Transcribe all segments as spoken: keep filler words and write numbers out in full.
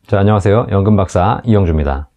자, 안녕하세요. 연금박사 이영주입니다.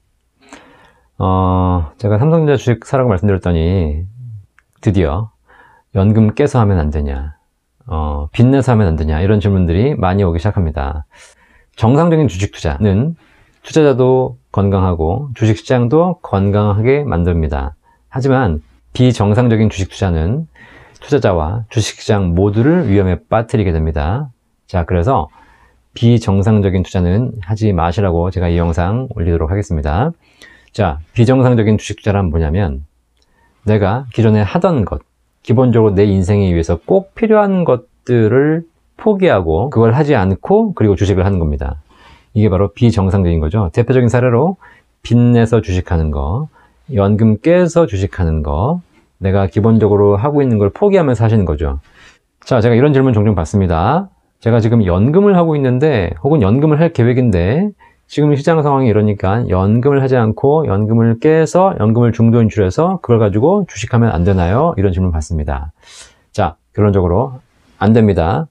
어, 제가 삼성전자 주식 사라고 말씀드렸더니 드디어 연금 깨서 하면 안 되냐, 어, 빚내서 하면 안 되냐, 이런 질문들이 많이 오기 시작합니다. 정상적인 주식 투자는 투자자도 건강하고 주식시장도 건강하게 만듭니다. 하지만 비정상적인 주식 투자는 투자자와 주식시장 모두를 위험에 빠뜨리게 됩니다. 자, 그래서 비정상적인 투자는 하지 마시라고 제가 이 영상 올리도록 하겠습니다. 자, 비정상적인 주식 투자란 뭐냐면 내가 기존에 하던 것, 기본적으로 내 인생에 위해서 꼭 필요한 것들을 포기하고 그걸 하지 않고 그리고 주식을 하는 겁니다. 이게 바로 비정상적인 거죠. 대표적인 사례로 빚내서 주식하는 거, 연금 깨서 주식하는 거, 내가 기본적으로 하고 있는 걸 포기하면서 하시는 거죠. 자, 제가 이런 질문 종종 받습니다. 제가 지금 연금을 하고 있는데 혹은 연금을 할 계획인데 지금 시장 상황이 이러니까 연금을 하지 않고 연금을 깨서 연금을 중도 인출해서 그걸 가지고 주식하면 안 되나요? 이런 질문 받습니다. 자, 결론적으로 안 됩니다.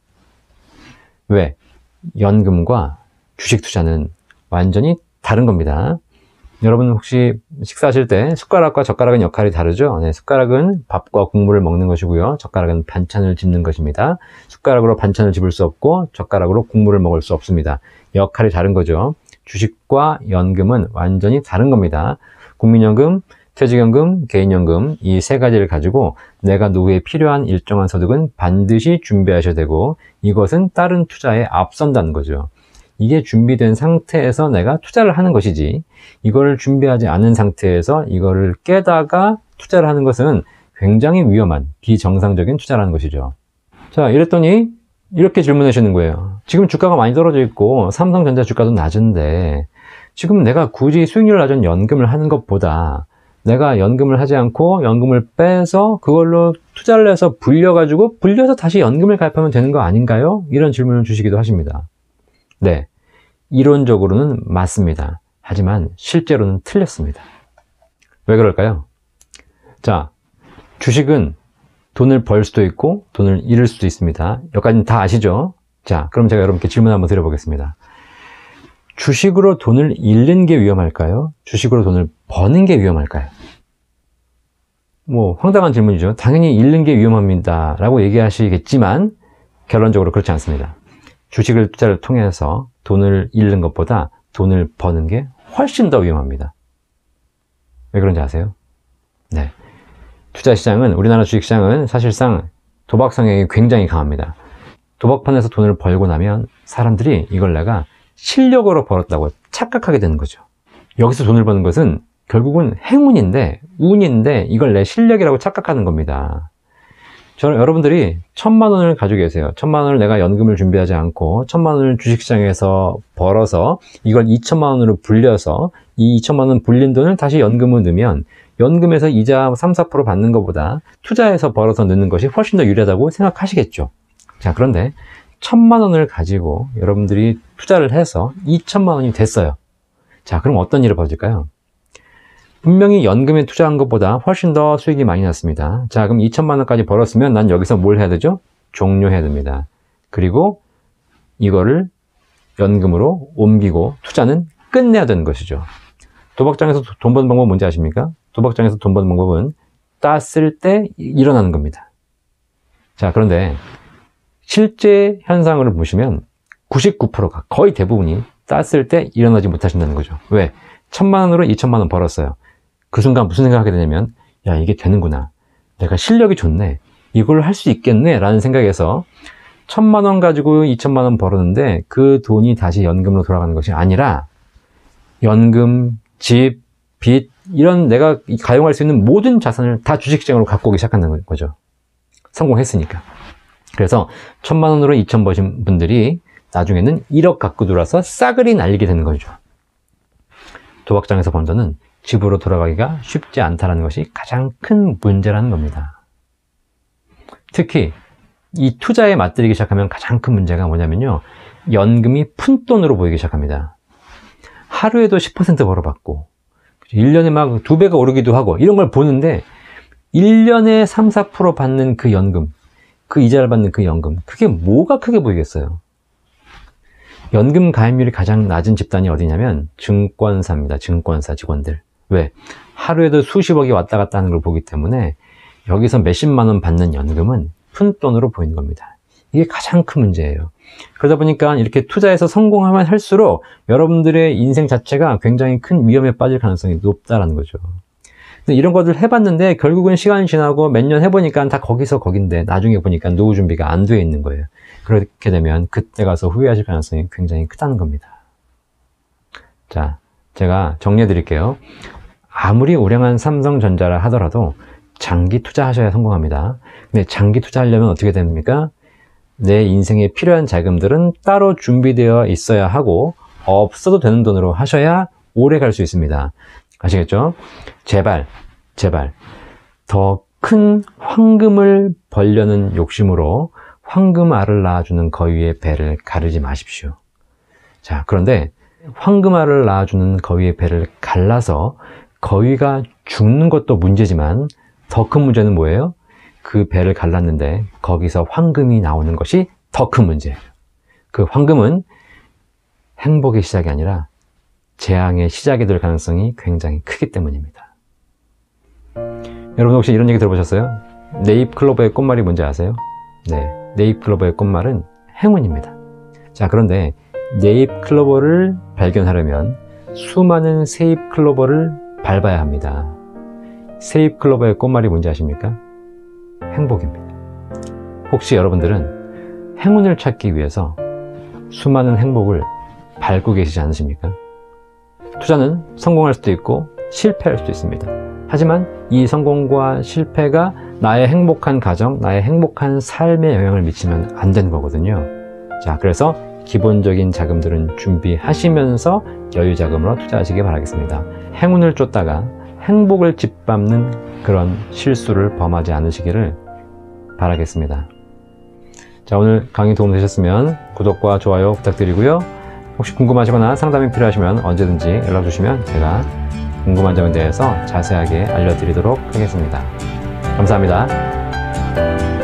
왜? 연금과 주식 투자는 완전히 다른 겁니다. 여러분 혹시 식사하실 때 숟가락과 젓가락은 역할이 다르죠? 네, 숟가락은 밥과 국물을 먹는 것이고요. 젓가락은 반찬을 집는 것입니다. 숟가락으로 반찬을 집을 수 없고 젓가락으로 국물을 먹을 수 없습니다. 역할이 다른 거죠. 주식과 연금은 완전히 다른 겁니다. 국민연금, 퇴직연금, 개인연금 이 세 가지를 가지고 내가 노후에 필요한 일정한 소득은 반드시 준비하셔야 되고 이것은 다른 투자에 앞선다는 거죠. 이게 준비된 상태에서 내가 투자를 하는 것이지 이거를 준비하지 않은 상태에서 이거를 깨다가 투자를 하는 것은 굉장히 위험한 비정상적인 투자라는 것이죠. 자, 이랬더니 이렇게 질문해 주시는 거예요. 지금 주가가 많이 떨어져 있고 삼성전자 주가도 낮은데 지금 내가 굳이 수익률 낮은 연금을 하는 것보다 내가 연금을 하지 않고 연금을 빼서 그걸로 투자를 해서 불려가지고 불려서 다시 연금을 가입하면 되는 거 아닌가요? 이런 질문을 주시기도 하십니다. 네, 이론적으로는 맞습니다. 하지만 실제로는 틀렸습니다. 왜 그럴까요? 자, 주식은 돈을 벌 수도 있고 돈을 잃을 수도 있습니다. 여기까지는 다 아시죠? 자, 그럼 제가 여러분께 질문 한번 드려보겠습니다. 주식으로 돈을 잃는 게 위험할까요? 주식으로 돈을 버는 게 위험할까요? 뭐 황당한 질문이죠. 당연히 잃는 게 위험합니다 라고 얘기하시겠지만 결론적으로 그렇지 않습니다. 주식을 투자를 통해서 돈을 잃는 것보다 돈을 버는 게 훨씬 더 위험합니다. 왜 그런지 아세요? 네, 투자시장은, 우리나라 주식시장은 사실상 도박 성향이 굉장히 강합니다. 도박판에서 돈을 벌고 나면 사람들이 이걸 내가 실력으로 벌었다고 착각하게 되는 거죠. 여기서 돈을 버는 것은 결국은 행운인데, 운인데 이걸 내 실력이라고 착각하는 겁니다. 저는 여러분들이 천만 원을 가지고 계세요. 천만 원을 내가 연금을 준비하지 않고 천만 원을 주식시장에서 벌어서 이걸 이천만 원으로 불려서 이 이천만 원 불린 돈을 다시 연금을 넣으면 연금에서 이자 삼, 사 퍼센트 받는 것보다 투자해서 벌어서 넣는 것이 훨씬 더 유리하다고 생각하시겠죠. 자, 그런데 천만 원을 가지고 여러분들이 투자를 해서 이천만 원이 됐어요. 자, 그럼 어떤 일이 벌어질까요? 분명히 연금에 투자한 것보다 훨씬 더 수익이 많이 났습니다. 자, 그럼 이천만 원까지 벌었으면 난 여기서 뭘 해야 되죠? 종료해야 됩니다. 그리고 이거를 연금으로 옮기고 투자는 끝내야 되는 것이죠. 도박장에서 돈 버는 방법 뭔지 아십니까? 도박장에서 돈 버는 방법은 땄을 때 일어나는 겁니다. 자, 그런데 실제 현상을 보시면 구십구 퍼센트가 거의 대부분이 땄을 때 일어나지 못하신다는 거죠. 왜? 천만 원으로 이천만 원 벌었어요. 그 순간 무슨 생각하게 되냐면, 야, 이게 되는구나. 내가 실력이 좋네. 이걸 할 수 있겠네. 라는 생각에서 천만 원 가지고 이천만 원 벌었는데 그 돈이 다시 연금으로 돌아가는 것이 아니라 연금, 집, 빚, 이런 내가 가용할 수 있는 모든 자산을 다 주식시장으로 갖고 오기 시작한다는 거죠. 성공했으니까. 그래서 천만 원으로 이천 버신 분들이 나중에는 일억 갖고 들어와서 싸그리 날리게 되는 거죠. 도박장에서 번 돈은 집으로 돌아가기가 쉽지 않다는 것이 가장 큰 문제라는 겁니다. 특히 이 투자에 맞들이기 시작하면 가장 큰 문제가 뭐냐면요, 연금이 푼돈으로 보이기 시작합니다. 하루에도 십 퍼센트 벌어받고 일 년에 막 두 배가 오르기도 하고 이런 걸 보는데 일 년에 삼, 사 퍼센트 받는 그 연금, 그 이자를 받는 그 연금, 그게 뭐가 크게 보이겠어요? 연금 가입률이 가장 낮은 집단이 어디냐면 증권사입니다. 증권사 직원들. 왜? 하루에도 수십억이 왔다 갔다 하는 걸 보기 때문에 여기서 몇십만 원 받는 연금은 푼돈으로 보이는 겁니다. 이게 가장 큰 문제예요. 그러다 보니까 이렇게 투자해서 성공하면 할수록 여러분들의 인생 자체가 굉장히 큰 위험에 빠질 가능성이 높다라는 거죠. 이런 것들 해봤는데 결국은 시간이 지나고 몇 년 해보니까 다 거기서 거긴데 나중에 보니까 노후 준비가 안 돼 있는 거예요. 그렇게 되면 그때 가서 후회하실 가능성이 굉장히 크다는 겁니다. 자, 제가 정리해 드릴게요. 아무리 우량한 삼성전자라 하더라도 장기 투자하셔야 성공합니다. 근데 장기 투자하려면 어떻게 됩니까? 내 인생에 필요한 자금들은 따로 준비되어 있어야 하고 없어도 되는 돈으로 하셔야 오래 갈 수 있습니다. 아시겠죠? 제발, 제발 더 큰 황금을 벌려는 욕심으로 황금알을 낳아주는 거위의 배를 가르지 마십시오. 자, 그런데 황금알을 낳아주는 거위의 배를 갈라서 거위가 죽는 것도 문제지만 더 큰 문제는 뭐예요? 그 배를 갈랐는데 거기서 황금이 나오는 것이 더 큰 문제예요. 그 황금은 행복의 시작이 아니라 재앙의 시작이 될 가능성이 굉장히 크기 때문입니다. 여러분 혹시 이런 얘기 들어보셨어요? 네잎클로버의 꽃말이 뭔지 아세요? 네, 네잎클로버의 꽃말은 행운입니다. 자, 그런데 네잎클로버를 발견하려면 수많은 새잎클로버를 밟아야 합니다. 새잎클로버의 꽃말이 뭔지 아십니까? 행복입니다. 혹시 여러분들은 행운을 찾기 위해서 수많은 행복을 밟고 계시지 않으십니까? 투자는 성공할 수도 있고 실패할 수도 있습니다. 하지만 이 성공과 실패가 나의 행복한 가정, 나의 행복한 삶에 영향을 미치면 안 되는 거거든요. 자, 그래서 기본적인 자금들은 준비하시면서 여유 자금으로 투자하시기 바라겠습니다. 행운을 쫓다가 행복을 짓밟는 그런 실수를 범하지 않으시기를 바라겠습니다. 자, 오늘 강의 도움 되셨으면 구독과 좋아요 부탁드리고요. 혹시 궁금하시거나 상담이 필요하시면 언제든지 연락 주시면 제가 궁금한 점에 대해서 자세하게 알려드리도록 하겠습니다. 감사합니다.